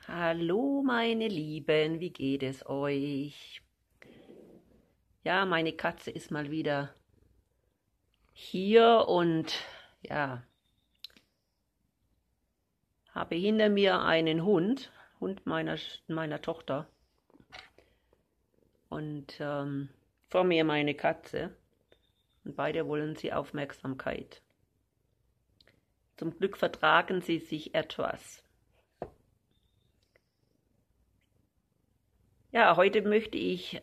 Hallo meine Lieben, wie geht es euch? Ja, meine Katze ist mal wieder hier und ja, habe hinter mir einen Hund meiner Tochter und vor mir meine Katze und beide wollen sie Aufmerksamkeit. Zum Glück vertragen sie sich etwas. Ja, heute möchte ich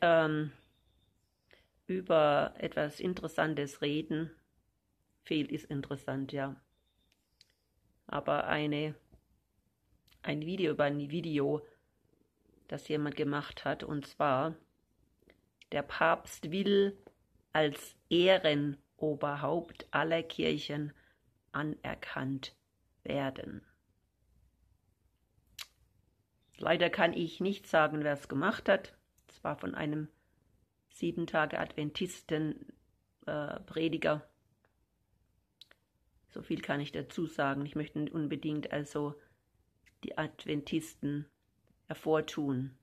über etwas Interessantes reden. Viel ist interessant, ja. Aber ein Video über ein Video, das jemand gemacht hat, und zwar: Der Papst will als Ehrenoberhaupt aller Kirchen anerkannt werden. Leider kann ich nicht sagen, wer es gemacht hat. Es war von einem 7-Tage-Adventisten-Prediger. So viel kann ich dazu sagen. Ich möchte unbedingt also die Adventisten hervortun.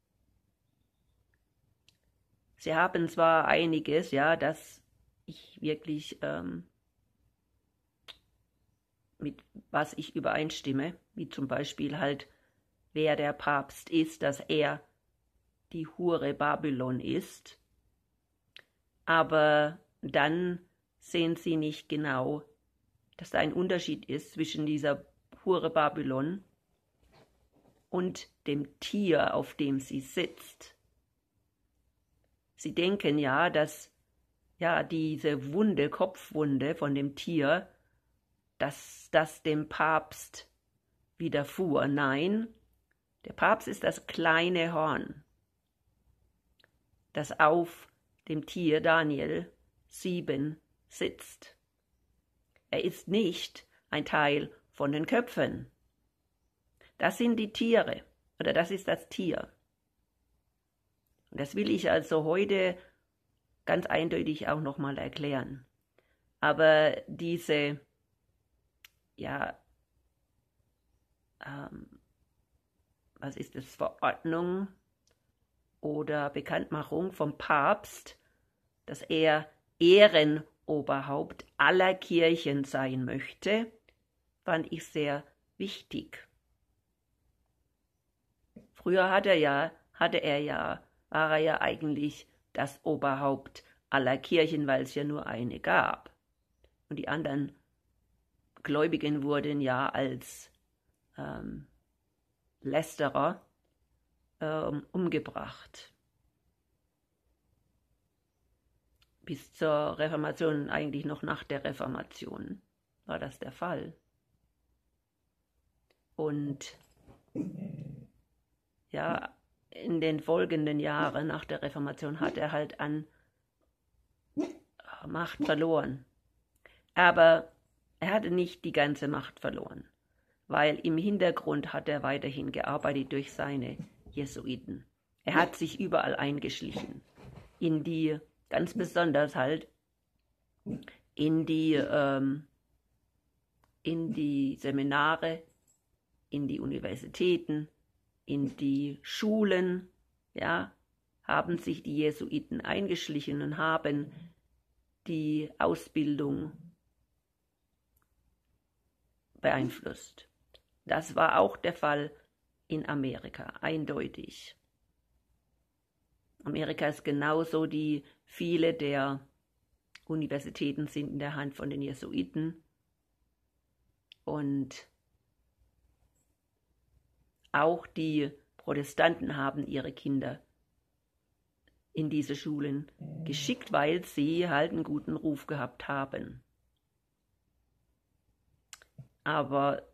Sie haben zwar einiges, ja, das ich wirklich mit was ich übereinstimme, wie zum Beispiel halt, wer der Papst ist, dass er die Hure Babylon ist, aber dann sehen sie nicht genau, dass da ein Unterschied ist zwischen dieser Hure Babylon und dem Tier, auf dem sie sitzt. Sie denken ja, dass ja diese Wunde, Kopfwunde von dem Tier, dass das dem Papst widerfuhr. Nein, der Papst ist das kleine Horn, das auf dem Tier Daniel 7 sitzt. Er ist nicht ein Teil von den Köpfen. Das sind die Tiere, oder das ist das Tier. Und das will ich also heute ganz eindeutig auch nochmal erklären. Aber diese, ja, was ist das, Verordnung oder Bekanntmachung vom Papst, dass er Ehrenoberhaupt aller Kirchen sein möchte, fand ich sehr wichtig. Früher war er ja eigentlich das Oberhaupt aller Kirchen, weil es ja nur eine gab. Und die anderen Gläubigen wurden ja als Lästerer umgebracht. Bis zur Reformation, eigentlich noch nach der Reformation, war das der Fall. Und ja, in den folgenden Jahren nach der Reformation hat er halt an Macht verloren. Aber er hatte nicht die ganze Macht verloren, weil im Hintergrund hat er weiterhin gearbeitet durch seine Jesuiten. Er hat sich überall eingeschlichen, ganz besonders halt in die Seminare, in die Universitäten, in die Schulen, ja, haben sich die Jesuiten eingeschlichen und haben die Ausbildung beeinflusst. Das war auch der Fall in Amerika, eindeutig. Amerika ist genauso, viele der Universitäten sind in der Hand von den Jesuiten und auch die Protestanten haben ihre Kinder in diese Schulen geschickt, weil sie halt einen guten Ruf gehabt haben. Aber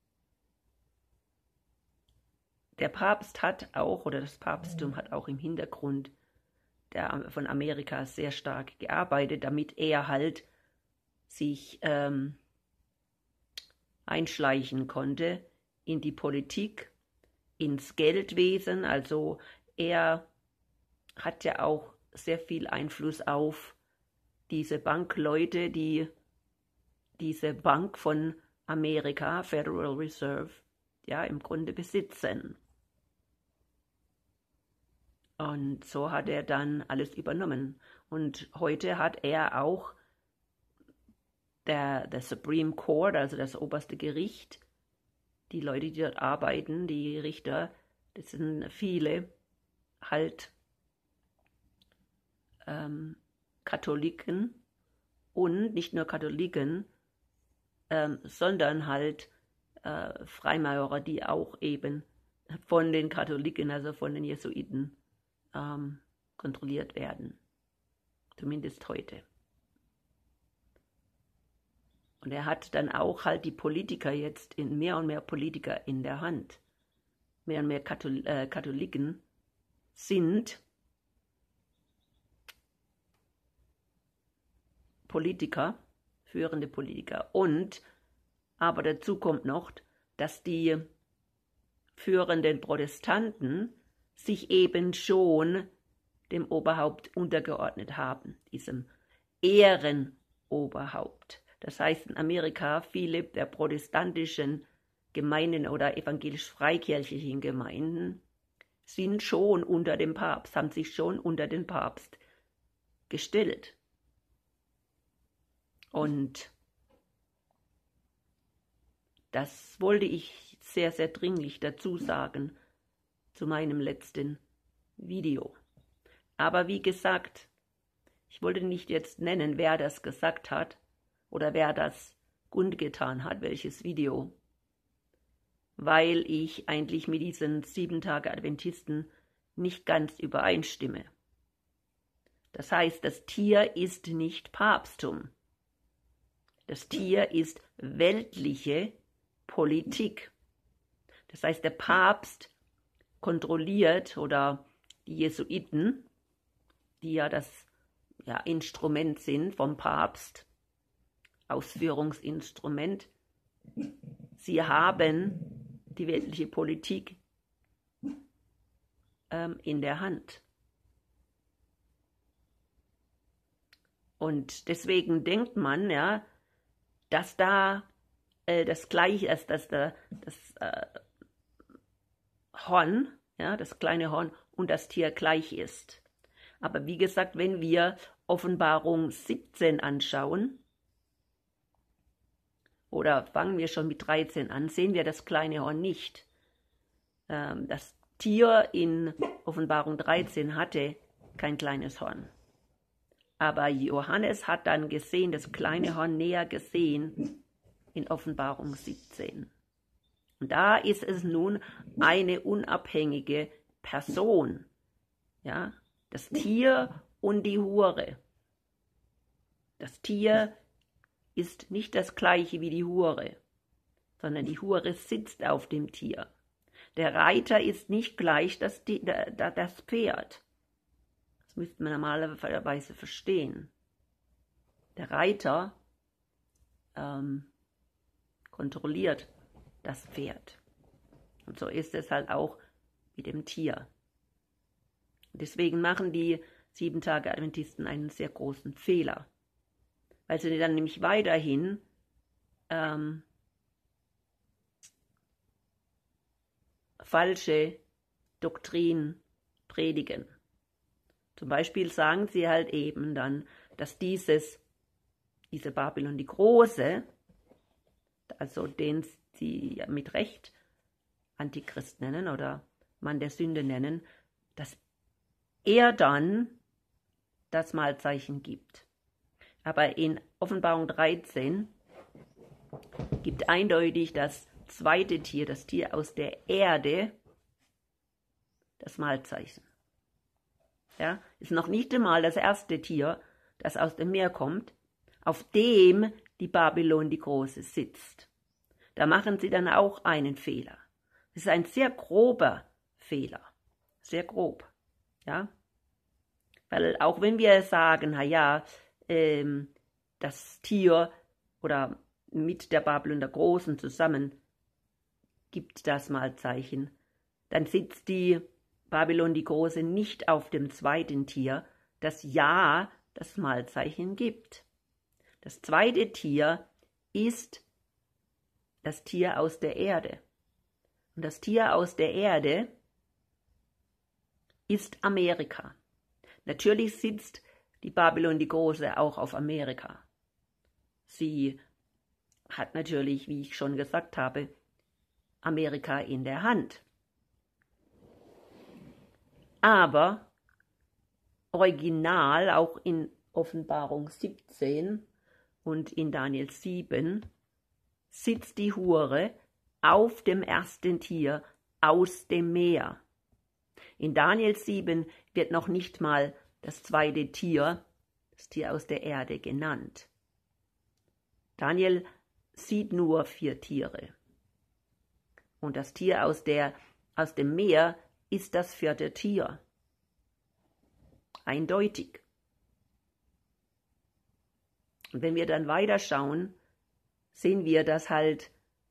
der Papst hat auch, oder das Papsttum hat auch im Hintergrund von Amerika sehr stark gearbeitet, damit er halt sich einschleichen konnte in die Politik, ins Geldwesen. Also er hat ja auch sehr viel Einfluss auf diese Bankleute, diese Bank von Amerika, Federal Reserve, ja, im Grunde besitzen. Und so hat er dann alles übernommen. Und heute hat er auch der Supreme Court, also das oberste Gericht, die Leute, die dort arbeiten, die Richter, das sind viele halt Katholiken und nicht nur Katholiken, sondern halt Freimaurer, die auch eben von den Katholiken, also von den Jesuiten, kontrolliert werden. Zumindest heute. Und er hat dann auch halt die Politiker jetzt, mehr und mehr Politiker in der Hand. Mehr und mehr Katholiken sind Politiker, führende Politiker. Aber dazu kommt noch, dass die führenden Protestanten sich eben schon dem Oberhaupt untergeordnet haben, diesem Ehrenoberhaupt. Das heißt in Amerika, viele der protestantischen Gemeinden oder evangelisch-freikirchlichen Gemeinden sind schon unter dem Papst, haben sich schon unter den Papst gestellt. Und das wollte ich sehr, sehr dringlich dazu sagen zu meinem letzten Video. Aber wie gesagt, ich wollte nicht jetzt nennen, wer das gesagt hat oder wer das kundgetan hat, welches Video, weil ich eigentlich mit diesen 7-Tage-Adventisten nicht ganz übereinstimme. Das heißt, das Tier ist nicht Papsttum. Das Tier ist weltliche Politik. Das heißt, der Papst kontrolliert, oder die Jesuiten, die ja das Instrument sind vom Papst, Ausführungsinstrument, sie haben die weltliche Politik in der Hand. Und deswegen denkt man, ja, dass da das gleiche ist, dass das Horn, ja, das kleine Horn und das Tier gleich ist. Aber wie gesagt, wenn wir Offenbarung 17 anschauen, oder fangen wir schon mit 13 an, sehen wir das kleine Horn nicht. Das Tier in Offenbarung 13 hatte kein kleines Horn. Aber Johannes hat dann gesehen, das kleine Horn näher gesehen, in Offenbarung 17. Und da ist es nun eine unabhängige Person. Ja, das Tier und die Hure. Das Tier ist nicht das gleiche wie die Hure, sondern die Hure sitzt auf dem Tier. Der Reiter ist nicht gleich das Pferd. Das müsste man normalerweise verstehen. Der Reiter kontrolliert das Pferd. Und so ist es halt auch mit dem Tier. Und deswegen machen die 7-Tage-Adventisten einen sehr großen Fehler, weil sie dann nämlich weiterhin falsche Doktrinen predigen. Zum Beispiel sagen sie halt eben dann, dass diese Babylon die Große, also den sie mit Recht Antichrist nennen oder Mann der Sünde nennen, dass er dann das Mahlzeichen gibt. Aber in Offenbarung 13 gibt eindeutig das zweite Tier, das Tier aus der Erde, das Mahlzeichen. Ja, ist noch nicht einmal das erste Tier, das aus dem Meer kommt, auf dem die Babylon die Große sitzt. Da machen sie dann auch einen Fehler. Das ist ein sehr grober Fehler. Sehr grob. Ja? Weil auch wenn wir sagen, naja, das Tier oder mit der Babylon der Großen zusammen gibt das Mahlzeichen, dann sitzt die Babylon die Große nicht auf dem zweiten Tier, das ja das Mahlzeichen gibt. Das zweite Tier ist das Tier aus der Erde. Und das Tier aus der Erde ist Amerika. Natürlich sitzt die Babylon die Große auch auf Amerika. Sie hat natürlich, wie ich schon gesagt habe, Amerika in der Hand. Aber original, auch in Offenbarung 17 und in Daniel 7, sitzt die Hure auf dem ersten Tier aus dem Meer. In Daniel 7 wird noch nicht mal das zweite Tier, das Tier aus der Erde, genannt. Daniel sieht nur 4 Tiere. Und das Tier aus dem Meer ist das 4. Tier. Eindeutig. Und wenn wir dann weiterschauen, sehen wir, dass halt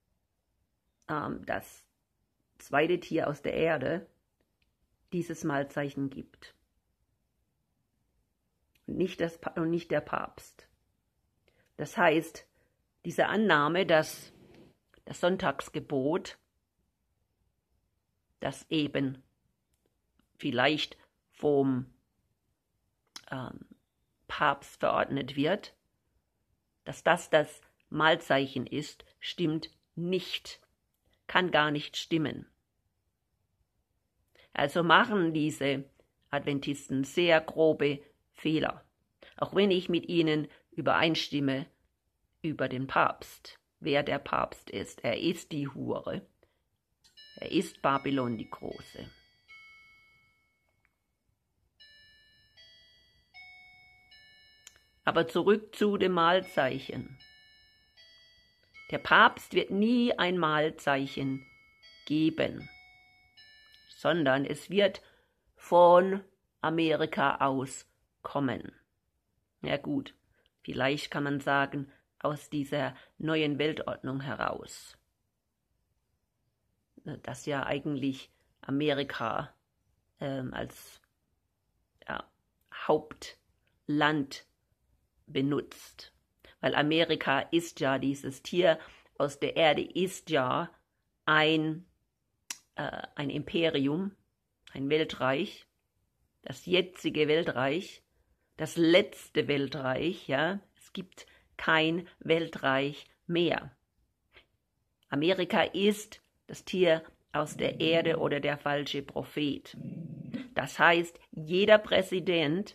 das zweite Tier aus der Erde dieses Malzeichen gibt. Und nicht der Papst. Das heißt, diese Annahme, dass das Sonntagsgebot, das eben vielleicht vom Papst verordnet wird, dass das Malzeichen ist, stimmt nicht, kann gar nicht stimmen. Also machen diese Adventisten sehr grobe Fehler, auch wenn ich mit ihnen übereinstimme über den Papst, wer der Papst ist. Er ist die Hure, er ist Babylon die Große. Aber zurück zu dem Malzeichen. Der Papst wird nie ein Malzeichen geben, sondern es wird von Amerika aus kommen. Ja gut, vielleicht kann man sagen, aus dieser neuen Weltordnung heraus, dass ja eigentlich Amerika als Hauptland benutzt. Weil Amerika ist ja, dieses Tier aus der Erde ist ja ein Imperium, ein Weltreich, das jetzige Weltreich, das letzte Weltreich, ja, es gibt kein Weltreich mehr. Amerika ist das Tier aus der Erde oder der falsche Prophet. Das heißt, jeder Präsident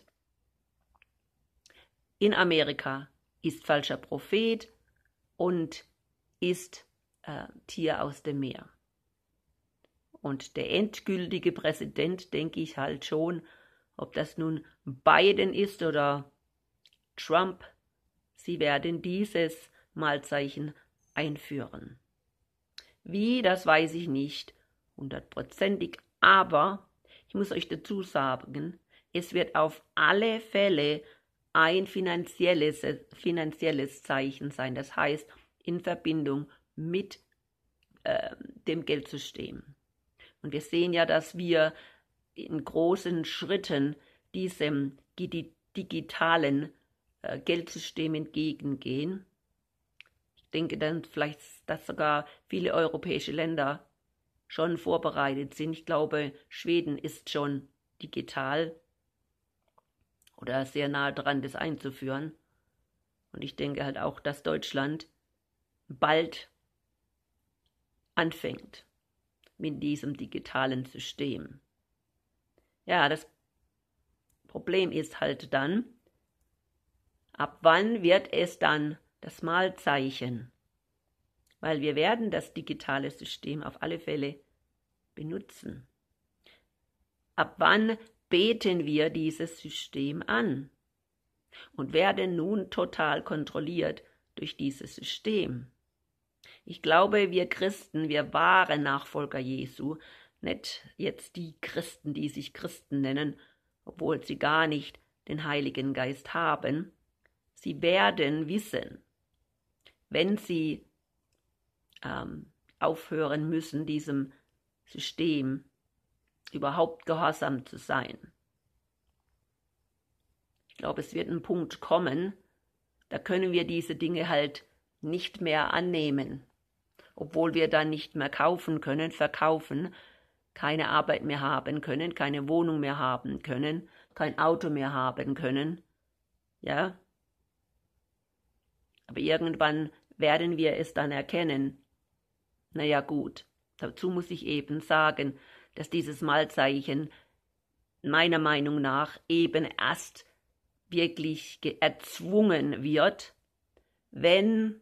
in Amerika ist falscher Prophet und ist Tier aus dem Meer. Und der endgültige Präsident, denke ich halt schon, ob das nun Biden ist oder Trump, sie werden dieses Malzeichen einführen. Wie, das weiß ich nicht, 100%ig, aber ich muss euch dazu sagen, es wird auf alle Fälle ein finanzielles Zeichen sein, das heißt in Verbindung mit dem Geldsystem. Und wir sehen ja, dass wir in großen Schritten diesem digitalen Geldsystem entgegengehen. Ich denke dann vielleicht, dass sogar viele europäische Länder schon vorbereitet sind. Ich glaube, Schweden ist schon digital oder sehr nahe dran, das einzuführen. Und ich denke halt auch, dass Deutschland bald anfängt mit diesem digitalen System. Ja, das Problem ist halt dann, ab wann wird es dann das Malzeichen? Weil wir werden das digitale System auf alle Fälle benutzen. Ab wann beten wir dieses System an und werden nun total kontrolliert durch dieses System? Ich glaube, wir Christen, wir wahre Nachfolger Jesu, nicht jetzt die Christen, die sich Christen nennen, obwohl sie gar nicht den Heiligen Geist haben, sie werden wissen, wenn sie aufhören müssen, diesem System überhaupt gehorsam zu sein. Ich glaube, es wird ein Punkt kommen, da können wir diese Dinge halt nicht mehr annehmen obwohl wir dann nicht mehr kaufen können, verkaufen, keine Arbeit mehr haben können, keine Wohnung mehr haben können, kein Auto mehr haben können, ja. Aber irgendwann werden wir es dann erkennen. Naja gut, dazu muss ich eben sagen, dass dieses Malzeichen meiner Meinung nach eben erst wirklich erzwungen wird, wenn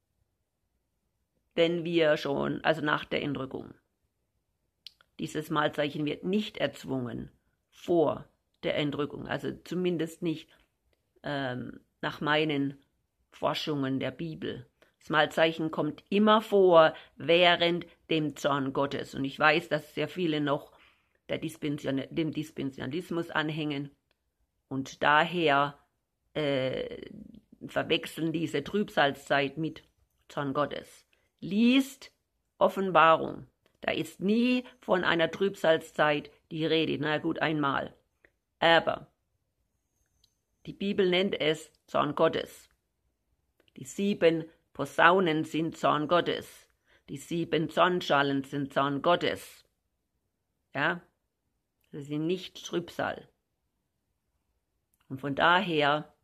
wir schon, also nach der Entrückung. Dieses Malzeichen wird nicht erzwungen vor der Entrückung, also zumindest nicht nach meinen Forschungen der Bibel. Das Malzeichen kommt immer vor während dem Zorn Gottes. Und ich weiß, dass sehr viele noch dem Dispensationalismus anhängen und daher verwechseln diese Trübsalzeit mit Zorn Gottes. Liest Offenbarung. Da ist nie von einer Trübsalzeit die Rede. Na gut, einmal. Aber die Bibel nennt es Zorn Gottes. Die 7 Posaunen sind Zorn Gottes. Die 7 Zornschalen sind Zorn Gottes. Ja, das sind nicht Trübsal. Und von daher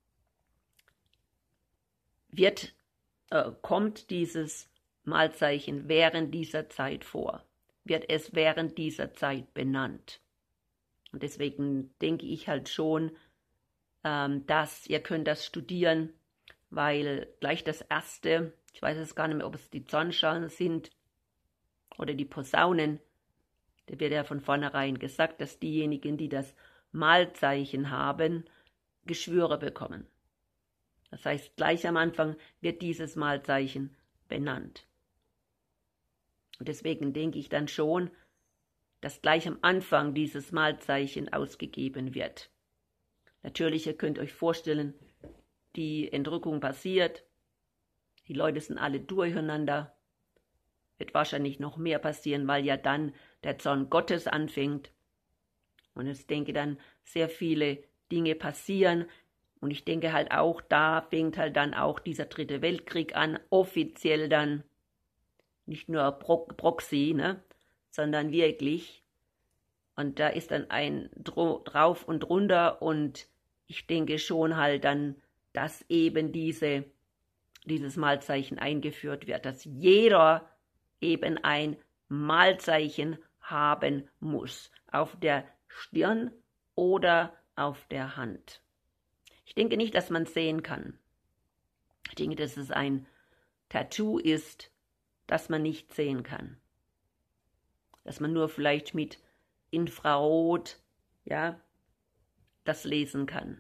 kommt dieses Malzeichen während dieser Zeit vor, wird es während dieser Zeit benannt. Und deswegen denke ich halt schon, dass ihr könnt das studieren, weil gleich das erste, ich weiß es gar nicht mehr, ob es die Zornschalen sind oder die Posaunen, da wird ja von vornherein gesagt, dass diejenigen, die das Malzeichen haben, Geschwüre bekommen. Das heißt, gleich am Anfang wird dieses Malzeichen benannt. Und deswegen denke ich dann schon, dass gleich am Anfang dieses Malzeichen ausgegeben wird. Natürlich, ihr könnt euch vorstellen, die Entrückung passiert, die Leute sind alle durcheinander, wird wahrscheinlich noch mehr passieren, weil ja dann der Zorn Gottes anfängt. Und ich denke dann, sehr viele Dinge passieren. Und ich denke halt auch, da fängt halt dann auch dieser 3. Weltkrieg an, offiziell dann, nicht nur Proxy, ne, sondern wirklich. Und da ist dann ein drauf und drunter und ich denke schon halt dann, dass eben dieses Malzeichen eingeführt wird, dass jeder eben ein Malzeichen haben muss, auf der Stirn oder auf der Hand. Ich denke nicht, dass man sehen kann. Ich denke, dass es ein Tattoo ist, das man nicht sehen kann. Dass man nur vielleicht mit Infrarot, ja, das lesen kann.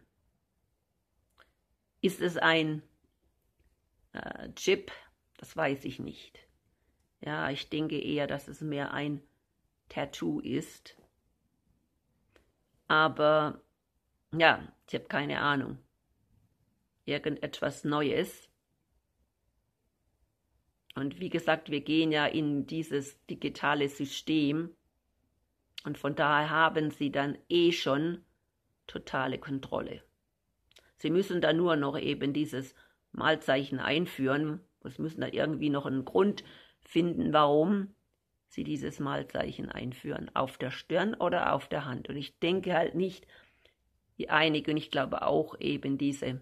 Ist es ein Chip? Das weiß ich nicht. Ja, ich denke eher, dass es mehr ein Tattoo ist. Aber ja, ich habe keine Ahnung. Irgendetwas Neues. Und wie gesagt, wir gehen ja in dieses digitale System und von daher haben sie dann schon totale Kontrolle. Sie müssen da nur noch eben dieses Malzeichen einführen. Sie müssen da irgendwie noch einen Grund finden, warum sie dieses Malzeichen einführen, auf der Stirn oder auf der Hand. Und ich denke halt nicht, die einigen, ich glaube auch eben diese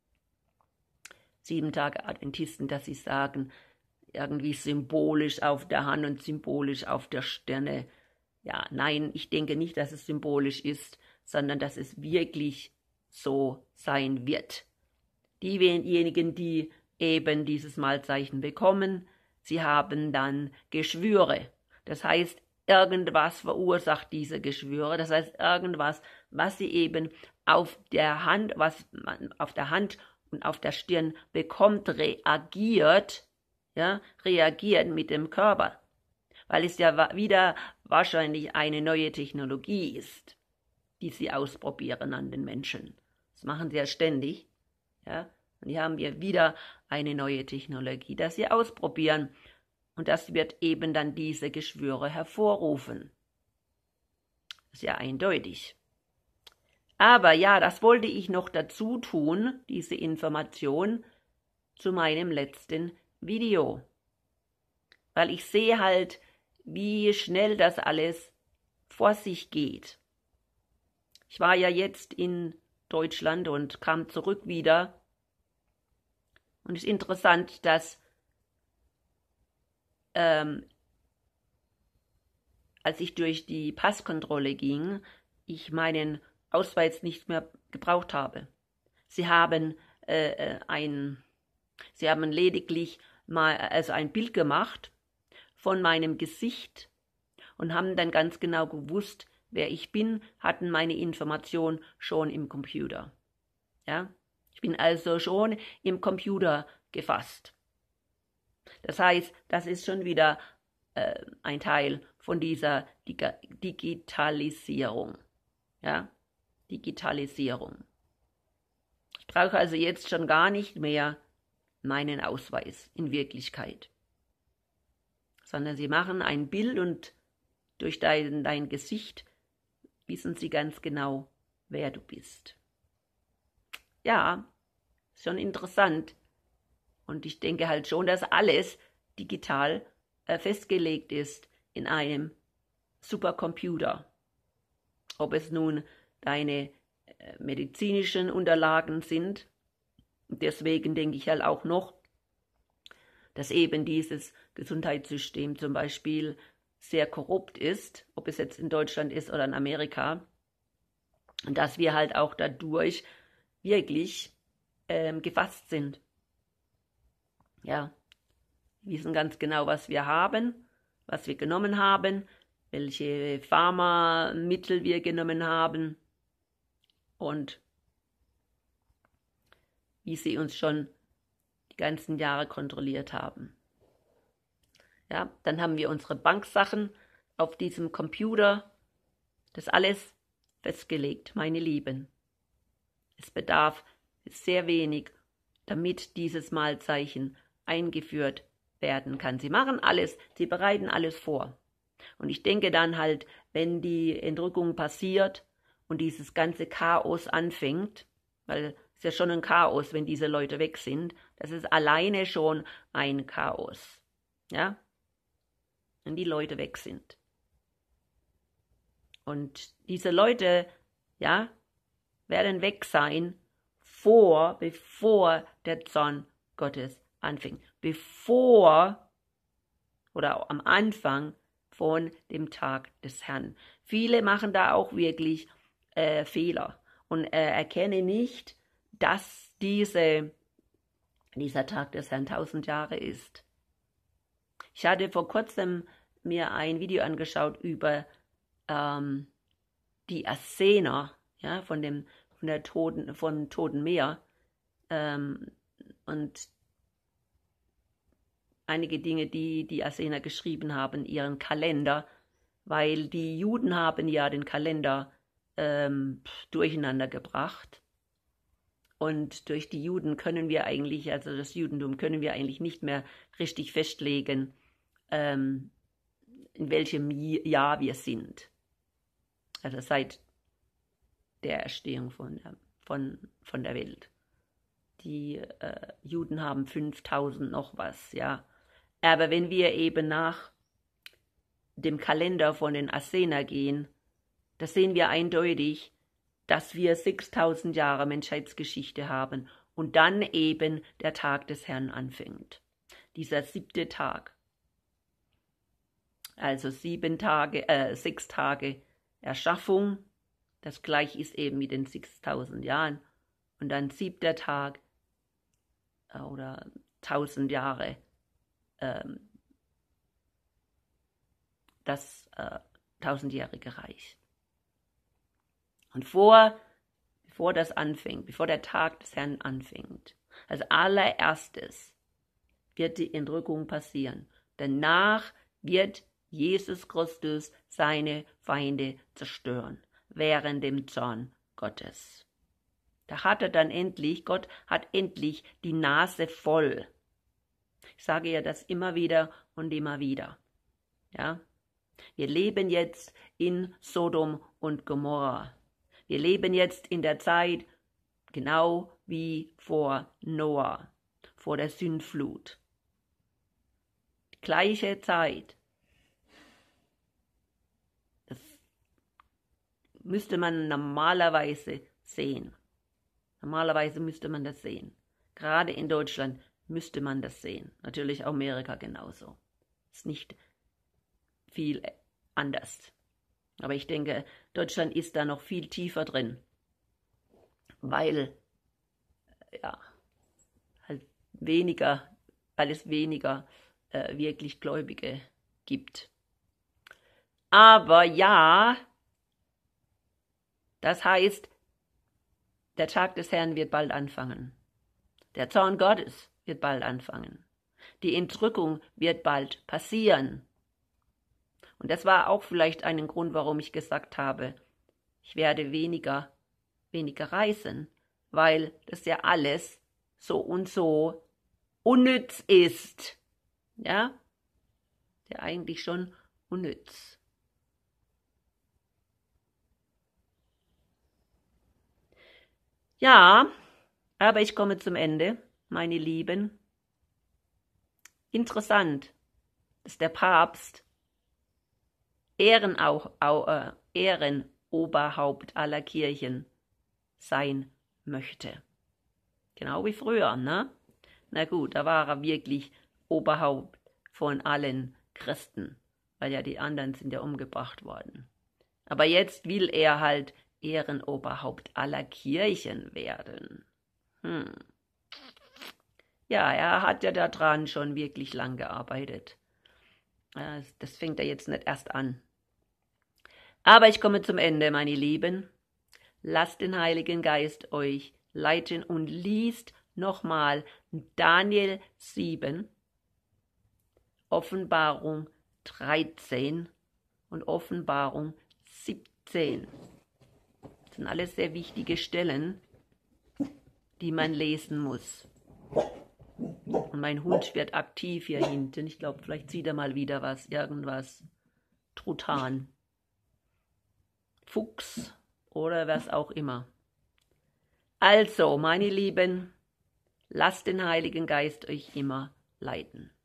7-Tage-Adventisten, dass sie sagen, irgendwie symbolisch auf der Hand und symbolisch auf der Stirne. Ja, nein, ich denke nicht, dass es symbolisch ist, sondern dass es wirklich so sein wird. Diejenigen, die eben dieses Malzeichen bekommen, sie haben dann Geschwüre. Das heißt, irgendwas verursacht diese Geschwüre. Das heißt, irgendwas, was sie eben auf der Hand, was man auf der Hand und auf der Stirn bekommt, reagiert mit dem Körper. Weil es ja wieder wahrscheinlich eine neue Technologie ist, die sie ausprobieren an den Menschen. Das machen sie ja ständig. Ja? Und hier haben wir wieder eine neue Technologie, das sie ausprobieren. Und das wird eben dann diese Geschwüre hervorrufen. Das ist ja eindeutig. Aber ja, das wollte ich noch dazu tun, diese Information zu meinem letzten Video. weil ich sehe halt, wie schnell das alles vor sich geht. Ich war ja jetzt in Deutschland und kam zurück wieder. Und es ist interessant, dass als ich durch die Passkontrolle ging, ich meinen Ausweis nicht mehr gebraucht habe. Sie haben lediglich mal ein Bild gemacht von meinem Gesicht und haben dann ganz genau gewusst, wer ich bin, hatten meine Information schon im Computer. Ja? Ich bin also schon im Computer gefasst. Das heißt, das ist schon wieder ein Teil von dieser Digitalisierung. Ja? Digitalisierung. Ich brauche also jetzt schon gar nicht mehr meinen Ausweis in Wirklichkeit, sondern sie machen ein Bild und durch dein Gesicht wissen sie ganz genau, wer du bist. Ja, schon interessant. Und ich denke halt schon, dass alles digital festgelegt ist in einem Supercomputer. Ob es nun deine medizinischen Unterlagen sind. Deswegen denke ich halt auch noch, dass eben dieses Gesundheitssystem zum Beispiel sehr korrupt ist, ob es jetzt in Deutschland ist oder in Amerika, und dass wir halt auch dadurch wirklich gefasst sind. Ja, wir wissen ganz genau, was wir haben, was wir genommen haben, welche Pharmamittel wir genommen haben und wie sie uns schon die ganzen Jahre kontrolliert haben. Ja, dann haben wir unsere Banksachen auf diesem Computer. Das alles festgelegt, meine Lieben. Es bedarf sehr wenig, damit dieses Malzeichen eingeführt werden kann. Sie machen alles, sie bereiten alles vor. Und ich denke dann halt, wenn die Entrückung passiert und dieses ganze Chaos anfängt, weil es ist ja schon ein Chaos, wenn diese Leute weg sind, das ist alleine schon ein Chaos. Ja? Wenn die Leute weg sind. Und diese Leute, ja, werden weg sein, bevor der Zorn Gottes anfängt. Oder am Anfang von dem Tag des Herrn. Viele machen da auch wirklich Fehler und erkennen nicht, dass dieser Tag des Herrn 1000 Jahre ist. Ich hatte vor kurzem mir ein Video angeschaut über die Assener, ja, von Toten Meer und einige Dinge, die die Assener geschrieben haben, ihren Kalender, weil die Juden haben ja den Kalender durcheinander gebracht. Und durch die Juden können wir eigentlich, also das Judentum, können wir eigentlich nicht mehr richtig festlegen, in welchem Jahr wir sind. Also seit der Erstehung von der Welt. Die Juden haben 5000 noch was, ja. Aber wenn wir eben nach dem Kalender von den Assener gehen, da sehen wir eindeutig, dass wir 6000 Jahre Menschheitsgeschichte haben und dann eben der Tag des Herrn anfängt. Dieser 7. Tag. Also 6 Tage Erschaffung, das gleich ist eben mit den 6000 Jahren. Und dann 7. Tag oder 1000 Jahre das 1000-jährige Reich. Und bevor das anfängt, bevor der Tag des Herrn anfängt, als allererstes wird die Entrückung passieren. Danach wird Jesus Christus seine Feinde zerstören, während dem Zorn Gottes. Da hat er dann endlich, Gott hat endlich die Nase voll. Ich sage ja das immer wieder und immer wieder. Ja? Wir leben jetzt in Sodom und Gomorra. Wir leben jetzt in der Zeit genau wie vor Noah, vor der Sündflut. gleiche Zeit. Das müsste man normalerweise sehen. Normalerweise müsste man das sehen. Gerade in Deutschland müsste man das sehen. Natürlich auch Amerika genauso. Ist nicht viel anders. Aber ich denke, Deutschland ist da noch viel tiefer drin. Weil halt weil es weniger wirklich Gläubige gibt. Aber ja, das heißt, der Tag des Herrn wird bald anfangen. Der Zorn Gottes wird bald anfangen. Die Entrückung wird bald passieren. Und das war auch vielleicht ein Grund, warum ich gesagt habe, ich werde weniger reisen, weil das ja alles so und so unnütz ist. Ja? Ja, eigentlich schon unnütz. Ja, aber ich komme zum Ende, meine Lieben. Interessant, dass der Papst Ehrenoberhaupt aller Kirchen sein möchte. Genau wie früher, ne? Na gut, da war er wirklich Oberhaupt von allen Christen, weil ja die anderen sind ja umgebracht worden. Aber jetzt will er halt Ehrenoberhaupt aller Kirchen werden. Ja, er hat ja daran schon wirklich lang gearbeitet. Das fängt er jetzt nicht erst an. Aber ich komme zum Ende, meine Lieben. Lasst den Heiligen Geist euch leiten und liest nochmal Daniel 7, Offenbarung 13 und Offenbarung 17. Das sind alles sehr wichtige Stellen, die man lesen muss. Und mein Hund wird aktiv hier hinten. Ich glaube, vielleicht sieht er mal wieder irgendwas. Truthahn, Fuchs oder was auch immer. Also, meine Lieben, lasst den Heiligen Geist euch immer leiten.